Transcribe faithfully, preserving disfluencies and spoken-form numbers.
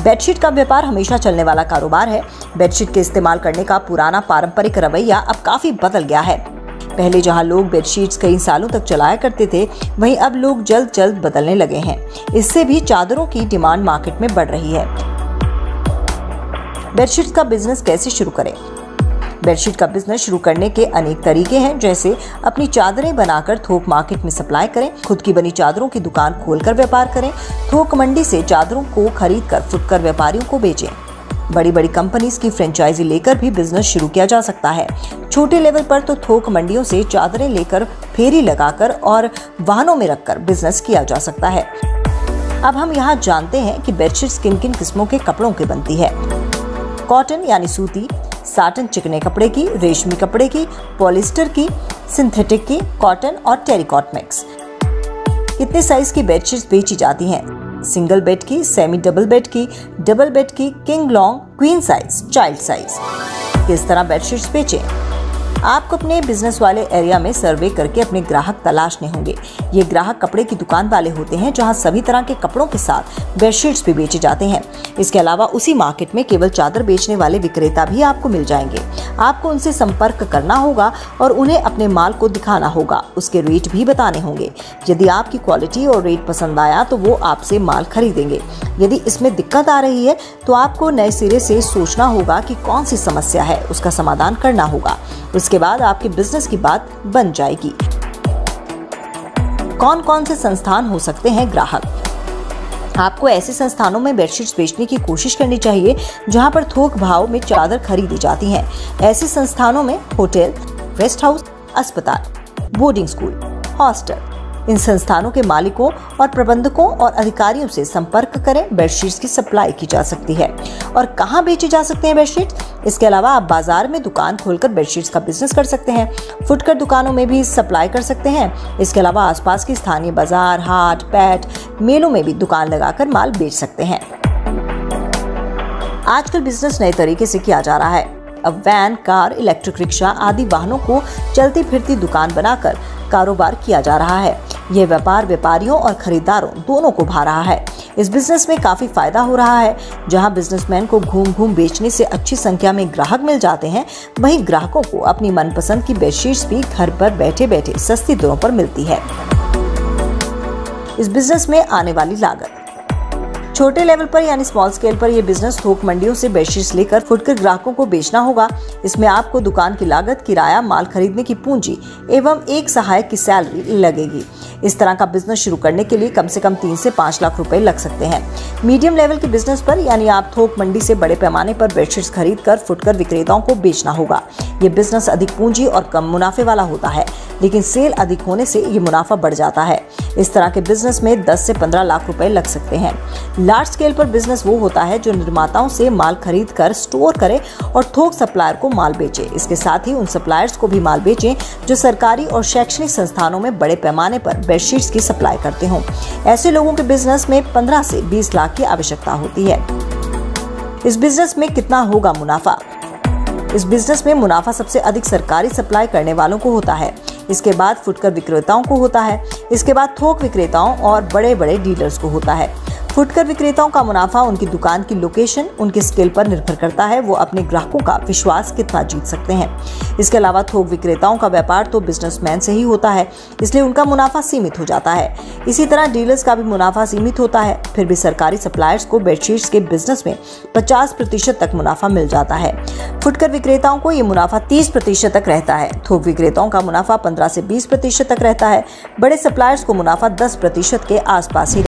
Bedsheet का व्यापार हमेशा चलने वाला कारोबार है। बेडशीट के इस्तेमाल करने का पुराना पारंपरिक रवैया अब काफी बदल गया है। पहले जहां लोग बेडशीट्स कई सालों तक चलाया करते थे, वहीं अब लोग जल्द जल्द बदलने लगे हैं। इससे भी चादरों की डिमांड मार्केट में बढ़ रही है। बेडशीट्स का बिजनेस कैसे शुरू करें? बेडशीट का बिजनेस शुरू करने के अनेक तरीके हैं, जैसे अपनी चादरें बनाकर थोक मार्केट में सप्लाई करें, खुद की बनी चादरों की दुकान खोलकर व्यापार करें, थोक मंडी से चादरों को खरीद कर फुटकर व्यापारियों को बेचें। बड़ी बड़ी कंपनीज की फ्रेंचाइजी लेकर भी बिजनेस शुरू किया जा सकता है। छोटे लेवल पर तो थोक मंडियों से चादरें लेकर फेरी लगाकर और वाहनों में रखकर बिजनेस किया जा सकता है। अब हम यहाँ जानते हैं कि बेडशीट किन किन किस्मों के कपड़ों की बनती है। कॉटन यानी सूती, साटन चिकने कपड़े की, रेशमी कपड़े की, पॉलिस्टर की, सिंथेटिक की, कॉटन और टेरिकॉट मिक्स। कितने साइज की बेडशीट्स बेची जाती हैं? सिंगल बेड की, सेमी डबल बेड की, डबल बेड की, king long, queen size, child size. किस तरह बेडशीट्स बेचें? आपको अपने बिजनेस वाले एरिया में सर्वे करके अपने ग्राहक तलाशने होंगे। ये ग्राहक कपड़े की दुकान वाले होते हैं, जहां सभी तरह के कपड़ों के साथ बेडशीट्स भी बेचे जाते हैं। इसके अलावा उसी मार्केट में केवल चादर बेचने वाले विक्रेता भी आपको मिल जाएंगे। आपको उनसे संपर्क करना होगा और उन्हें अपने माल को दिखाना होगा। उसके रेट भी बताने होंगे। यदि आपकी क्वालिटी और रेट पसंद आया तो वो आपसे माल खरीदेंगे। यदि इसमें दिक्कत आ रही है तो आपको नए सिरे से सोचना होगा कि कौन सी समस्या है, उसका समाधान करना होगा। उसके बाद आपके बिजनेस की बात बन जाएगी। कौन कौन से संस्थान हो सकते हैं ग्राहक? आपको ऐसे संस्थानों में बेडशीट्स बेचने की कोशिश करनी चाहिए जहां पर थोक भाव में चादर खरीदी जाती हैं। ऐसे संस्थानों में होटल, रेस्ट हाउस, अस्पताल, बोर्डिंग स्कूल, हॉस्टल। इन संस्थानों के मालिकों और प्रबंधकों और अधिकारियों से संपर्क करें। बेडशीट्स की सप्लाई की जा सकती है। और कहां बेचे जा सकते हैं बेडशीट्स? इसके अलावा आप बाजार में दुकान खोलकर बेडशीट्स का बिजनेस कर सकते हैं। फुटकर दुकानों में भी सप्लाई कर सकते हैं। इसके अलावा आसपास की स्थानीय बाजार, हाट, पैठ, मेलों में भी दुकान लगाकर माल बेच सकते हैं। आजकल बिजनेस नए तरीके से किया जा रहा है। अब वैन, कार, इलेक्ट्रिक रिक्शा आदि वाहनों को चलती फिरती दुकान बनाकर कारोबार किया जा रहा है। यह व्यापार व्यापारियों और खरीदारों दोनों को भा रहा है। इस बिजनेस में काफी फायदा हो रहा है। जहां बिजनेसमैन को घूम घूम बेचने से अच्छी संख्या में ग्राहक मिल जाते हैं, वहीं ग्राहकों को अपनी मनपसंद की बेडशीट्स भी घर पर बैठे बैठे सस्ती दरों पर मिलती है। इस बिजनेस में आने वाली लागत। छोटे लेवल पर यानी स्मॉल स्केल पर यह बिजनेस थोक मंडियों से बेडशीट्स लेकर फुटकर ग्राहकों को बेचना होगा। इसमें आपको दुकान की लागत, किराया, माल खरीदने की पूंजी एवं एक सहायक की सैलरी लगेगी। इस तरह का बिजनेस शुरू करने के लिए कम से कम तीन से पाँच लाख रुपए लग सकते हैं। मीडियम लेवल के बिजनेस पर यानी आप थोक मंडी से बड़े पैमाने पर बेडशीट्स खरीद कर फुटकर विक्रेताओं को बेचना होगा। ये बिजनेस अधिक पूंजी और कम मुनाफे वाला होता है, लेकिन सेल अधिक होने से ये मुनाफा बढ़ जाता है। इस तरह के बिजनेस में दस से पंद्रह लाख रुपए लग सकते हैं। लार्ज स्केल पर बिजनेस वो होता है जो निर्माताओं से माल खरीद कर स्टोर करे और थोक सप्लायर को माल बेचे। इसके साथ ही उन सप्लायर्स को भी माल बेचे जो सरकारी और शैक्षणिक संस्थानों में बड़े पैमाने पर बेडशीट्स की सप्लाई करते हों। ऐसे लोगों के बिजनेस में पंद्रह से बीस लाख की आवश्यकता होती है। इस बिजनेस में कितना होगा मुनाफा? इस बिजनेस में मुनाफा सबसे अधिक सरकारी सप्लाई करने वालों को होता है। इसके बाद फुटकर विक्रेताओं को होता है। इसके बाद थोक विक्रेताओं और बड़े बड़े डीलर्स को होता है। फुटकर विक्रेताओं का मुनाफा उनकी दुकान की लोकेशन, उनके स्केल पर निर्भर करता है। वो अपने ग्राहकों का विश्वास कितना जीत सकते हैं। इसके अलावा थोक विक्रेताओं का व्यापार तो बिजनेसमैन से ही होता है, इसलिए उनका मुनाफा सीमित हो जाता है। इसी तरह डीलर्स का भी मुनाफा सीमित होता है। फिर भी सरकारी सप्लायर्स को बेडशीट्स के बिजनेस में पचास प्रतिशत तक मुनाफा मिल जाता है। फुटकर विक्रेताओं को ये मुनाफा तीस प्रतिशत तक रहता है। थोक विक्रेताओं का मुनाफा पंद्रह से बीस प्रतिशत तक रहता है। बड़े सप्लायर्स को मुनाफा दस प्रतिशत के आसपास ही